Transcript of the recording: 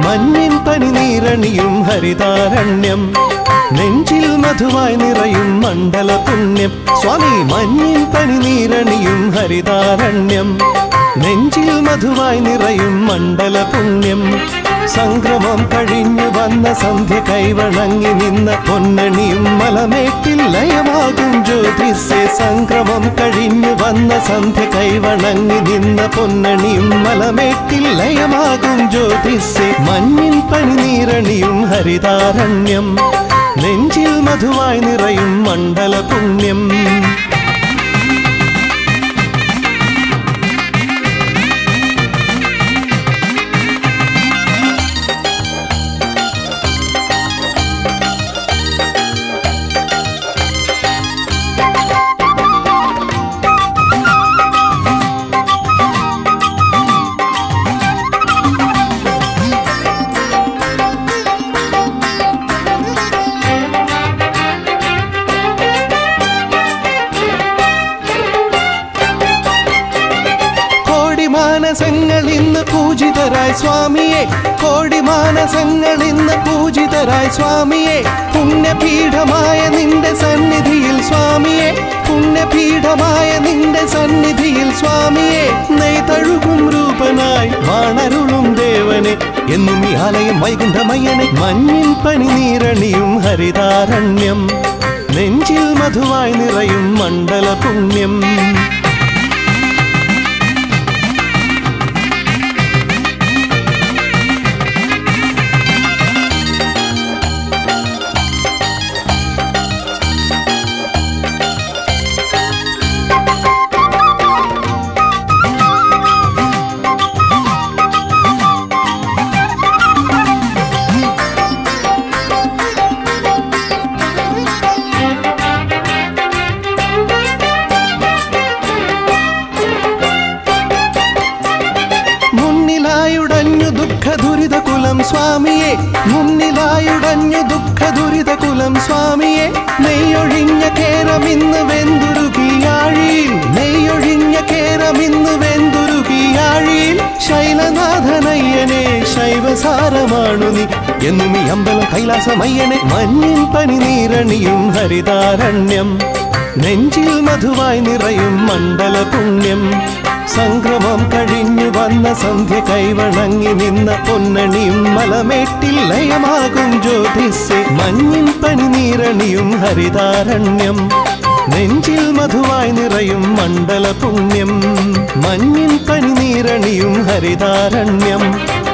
മഞ്ഞിൻ പനിനീരണിയും ഹരിതാരണ്യം നെഞ്ചിൽ മധുവായി നിറയും മണ്ഡല പുണ്യം സ്വാമി മഞ്ഞിൻ പനിനീരണിയും ഹരിതാരണ്യം നെഞ്ചിൽ മധുവായി നിറയും മണ്ഡല പുണ്യം സംക്രമം കഴിഞ്ഞു വന്ന സന്ധ്യ കൈവണങ്ങി നിന്ന പൊന്നണിയും മലമേട്ടിൽ ലയമാകും ജ്യോതിസേ സംക്രമം കഴിഞ്ഞു വന്ന സന്ധ്യ കൈവണങ്ങി നിന്ന പൊന്നണിയും മലമേട്ടിൽ ലയമാകും ജ്യോതിസേ മഞ്ഞിൻ പനിനീരണിയും ഹരിതാരണ്യം നെഞ്ചിൽ മധുവായി നിറയും മണ്ഡല പുണ്യം മാനസങ്ങളിന്ന് പൂജിതരായ സ്വാമിയെ കോടി മാനസങ്ങളിന്ന് പൂജിതരായ സ്വാമിയെ പുണ്യപീഠമായ നിന്റെ സന്നിധിയിൽ സ്വാമിയെ പുണ്യപീഠമായ നിന്റെ സന്നിധിയിൽ സ്വാമിയെ നെയ്തഴുകും രൂപനായി വാണരുളും ദേവനെ എന്നും ഈ ആലയം വൈകുണ്ഠമയ്യനെ മഞ്ഞിൻ പനിനീരണിയും ഹരിതാരണ്യം നെഞ്ചിൽ മധുവായി നിറയും മണ്ഡല പുണ്യം സ്വാമിയെ മുന്നിലായുടഞ്ഞു ദുഃഖ ദുരിത കുലം സ്വാമിയെ നെയ്യൊഴിഞ്ഞ കേരമിന്ന് വെന്തുരുകിയാഴിയിൽ നെയ്യൊഴിഞ്ഞ കേരമിന്ന് വെന്തുരുകിയാഴിയിൽ ശൈലനാഥനയ്യനെ ശൈവസാരമാണു നീ എന്നും ഈ അമ്പലം കൈലാസമയ്യനെ മഞ്ഞിൻ പനിനീരണിയും ഹരിതാരണ്യം നെഞ്ചിൽ മധുവായി നിറയും മണ്ഡല പുണ്യം സംക്രമം കഴിഞ്ഞു വന്ന സന്ധ്യ കൈവണങ്ങി നിന്ന പൊന്നണിയും മലമേട്ടിൽ ലയമാകും ജ്യോതിസേ മഞ്ഞിൻ പനിനീരണിയും ഹരിതാരണ്യം നെഞ്ചിൽ മധുവായി നിറയും മണ്ഡല പുണ്യം മഞ്ഞിൻ പനിനീരണിയും ഹരിതാരണ്യം